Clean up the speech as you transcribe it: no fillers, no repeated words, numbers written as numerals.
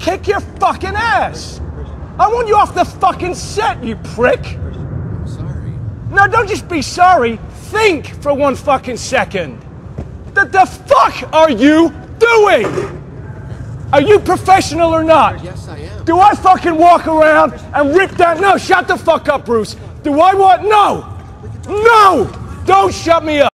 kick your fucking ass. I want you off the fucking set, you prick. I'm sorry. No, don't just be sorry. Think for 1 fucking second. The fuck are you doing? Are you professional or not? Yes, I am. Do I fucking walk around and rip that? No, shut the fuck up, Bruce. Do I want? No! No! Don't shut me up.